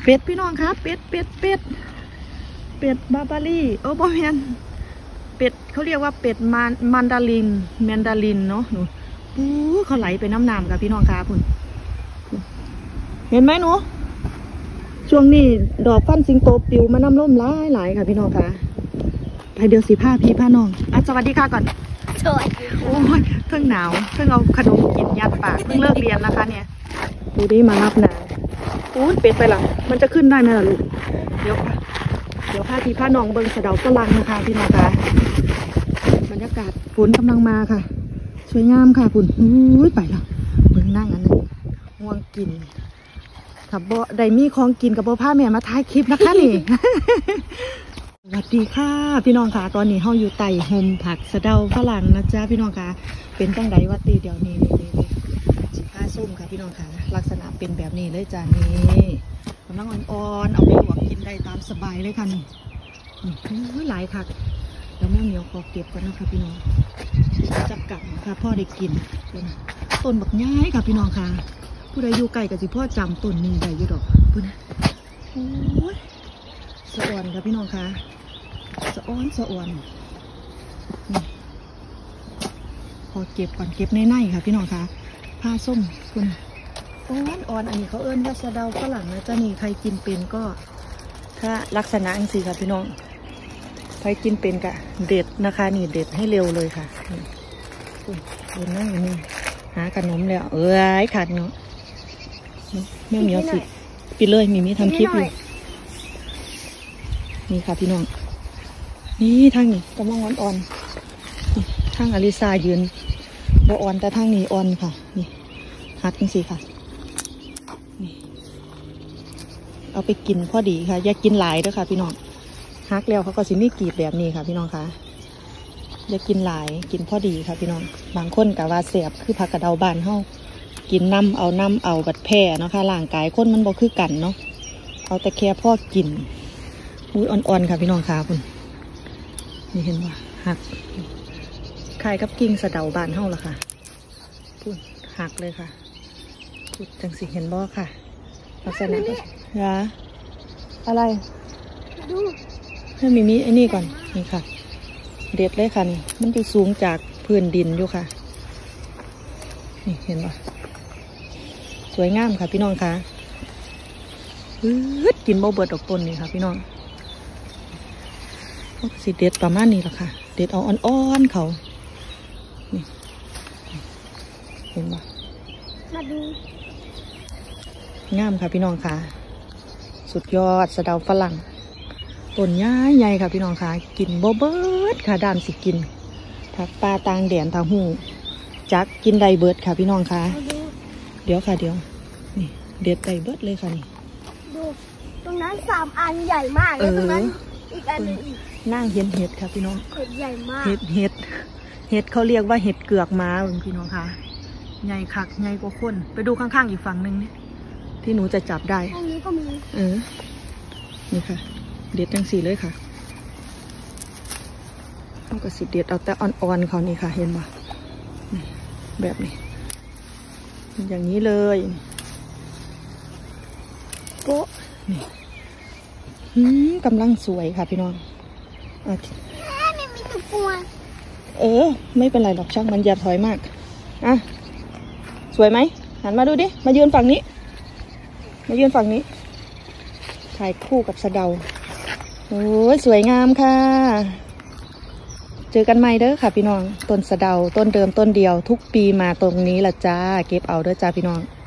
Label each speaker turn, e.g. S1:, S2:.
S1: เป็ดพี่น้องครับเป็ดบาบารี่บอแมนเป็ดเขาเรียกว่าเป็ดมันดารินเนาะหนูเขาไหลไปน้ำค่ะพี่น้องครับคุณเห็นไหมหนูช่วงนี้ดอกฟันสิงโตปิวมาน้ำร่มหลายค่ะพี่น้องค่ะไปเดี๋ยวสิผ้าพี่ผ้าน้องสวัสดีค่ะก่อน
S2: สวัสดีโอ้
S1: ยเพิ่งหนาวเพิ่งเอาขนมกินยัดปากเพิ่งเลิกเรียนนะคะเนี่ยดูดิมารับนาเป็ดไปหรอมันจะขึ้นได้ไหมล่ะลูกเดี๋ยวผ้าพี่ผ้าน้องเบิ้งสะเดาฝรั่งนะคะพี่น้องค่ะบรรยากาศฝนกำลังมาค่ะสวยงามค่ะคุณไปแล้วเบิ้งนั่งอันนี้ง่วงกินขับบ่ได้มีของกินกับบ่ผ้าแม่มาถ่ายคลิปนะคะนี่ สวัสดีค่ะพี่น้องค่ะตอนนี้เฮาอยู่ใต้โฮมผักสะเดาฝรั่งนะจ๊ะพี่น้องค่ะเป็นตั้งใดวัดตีเดี๋ยวนี้สิผ้าส้มค่ะพี่น้องค่ะลักษณะเป็นแบบนี้เลยจ้ะนี่กำลังอ่อนๆเอาไปลวกกินได้ตามสบายเลยค่ะนี่หลายค่ะแล้วแม่เหนียวขอเก็บก่อนนะคะพี่น้องจับกลับค่ะพ่อได้กินต้นบักย้ายค่ะพี่น้องค่ะผู้ใดอยู่ไกลกับสิพ่อจำต้นนี้ได้อยู่ดอกพูดนะโอ้ยสะอ่อนค่ะพี่น้องค่ะสะอ่อนพอเก็บก่อนเก็บในค่ะพี่น้องค่ะผ้าส้มคุณอ่อนอันนี้เขาเอิ้นว่าสะเดาฝรั่งนะจ๊ะนี่ใครกินเป็นก็ถ้าลักษณะอังสีค่ะพี่น้องใครกินเป็นกะเด็ดนะคะนี่เด็ดให้เร็วเลยค่ะดูนั่งนี่หาขนมแล้วขาดเนาะแม่เหมียวสิปิดเลยมีทำคลิปอยู่นี่ค่ะพี่น้องนี่ทางนี้กำลังอ่อนทางอลิซายืนบ่อ่อนแต่ทางนี้อ่อนค่ะนี่หักจังสิค่ะนี่เอาไปกินพอดีค่ะอย่ากินหลายด้วยค่ะพี่น้องหักแล้วเขาก็สิมีกรีบแบบนี้ค่ะพี่น้องค่ะอย่ากินหลายกินพอดีค่ะพี่น้องบางคนกะว่าเสียบคือผักกระเดาบานเฮากินน้ำเอาบัดแพร่เนาะค่ะร่างกายคนมันบ่คือกันเนาะเอาแต่แค่พ่อกินอ่อนๆค่ะพี่น้องค่ะคุณนี่เห็นว่าหักคล้ายกับกิ่งสะเดาบานเฮาละค่ะพูดหักเลยค่ะพูดจังสิเห็นบ่ค่ะลักษณะยาอะไร
S2: ดู
S1: ให้มีไอ้นี่ก่อนนี่ค่ะเด็ดเลยค่ะนี่มันจะสูงจากพื้นดินอยู่ค่ะนี่เห็นป่ะสวยงามค่ะพี่น้องค่ะกินโบเบิร์ดดอกต้นนี่ค่ะพี่น้องสิเด็ดประมาณนี้แหละค่ะเด็ดเอาอ่อนๆเขานี่เห็นป่ะ
S2: มาดู
S1: งามค่ะพี่น้องค่ะสุดยอดสะเดาฝรั่งต้นย้ายใหญ่ค่ะพี่น้องค่ะกินโบเบิร์ดค่ะด้านสิกินผักปลาตางแดนตาหูจักกินไดเบิร์ดค่ะพี่น้องค่ะเดี๋ยวค่ะนี่เด็ดไดเบิร์ดเลยค่ะนี่
S2: ดูตรงนั้น3 อันใหญ่มากแล้วตรงนั้นอีกอันนึงอีก
S1: นั่งเห็ดค่ะพี่น้อง
S2: เห็ดใหญ่มาก
S1: เห็ดเขาเรียกว่าเห็ดเกือกม้าพี่น้องค่ะใหญ่คักใหญ่กว่าคนไปดูข้างๆอีกฝั่งหนึ่งนี่ที่หนูจะจับได้
S2: ตรงนี้ก็มี
S1: นี่ค่ะเด็ดจังสีเลยค่ะเอากระสิเด็ดเอาแต่อ่อนๆเขานี่ค่ะเห็นป่ะแบบนี้อย่างนี้เลยโป๊ะนี่กำลังสวยค่ะพี่น้อง
S2: ไม่มีตะกวน
S1: ไม่เป็นไรหรอกช่างมันอย่าถอยมากสวยไหมหันมาดูดิมายืนฝั่งนี้ถ่ายคู่กับสะเดาโอ้ยสวยงามค่ะเจอกันใหม่เด้อค่ะพี่น้องต้นสะเดาต้นเดิมต้นเดียวทุกปีมาตรงนี้ละจ้าเก็บเอาเด้อจ้าพี่น้อง